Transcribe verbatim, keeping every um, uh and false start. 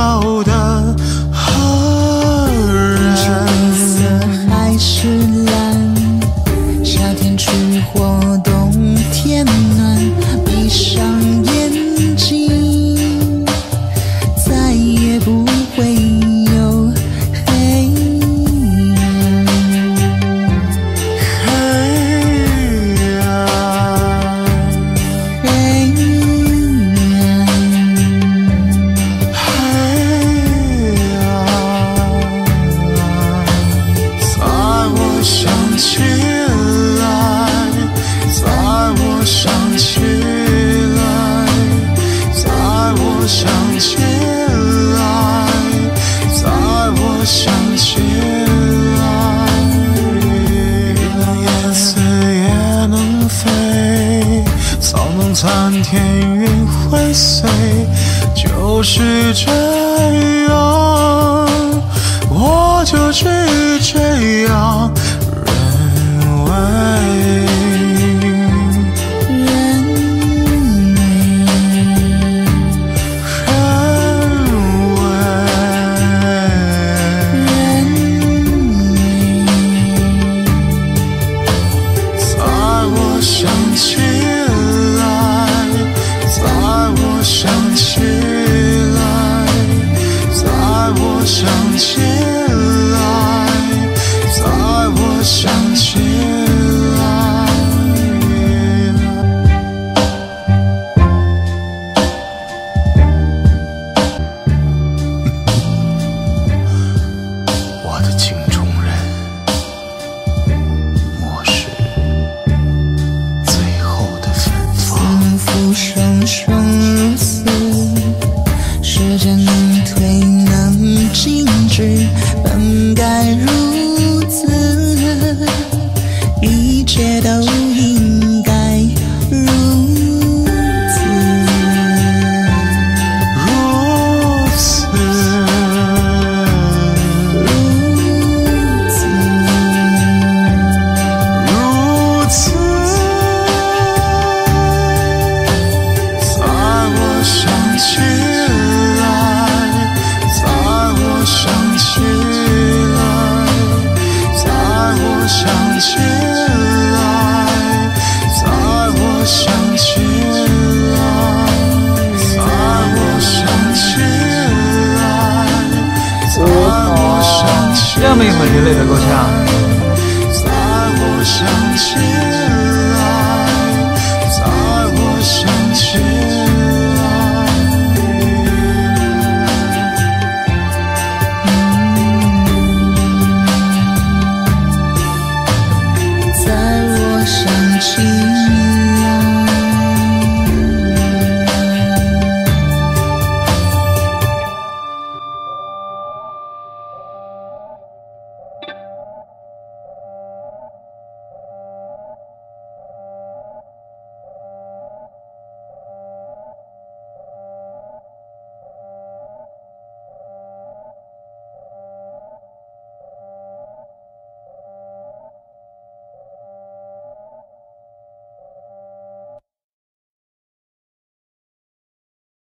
要的何人？ 是绿色还是蓝？夏天去或冬天暖，闭上眼睛，再也不会有黑暗。 黑暗， 黑暗， 黑暗，在我想起来，在我想起来，在我想起来，在我想起来，颜色也能飞，草弄残天云会碎，就是这样，我就是这样认为。想起来，在我想起来，在我想起来，在我想起来。我的镜中人，我是浮生生如死，时间能推能静止，本该如此，一切都应该如此， 如此， 如此， 如此。想起来，在我想起来，在我想起来，在我想起来，在我想起来，在我想起来， 这么一会儿就累得够呛。 在我想起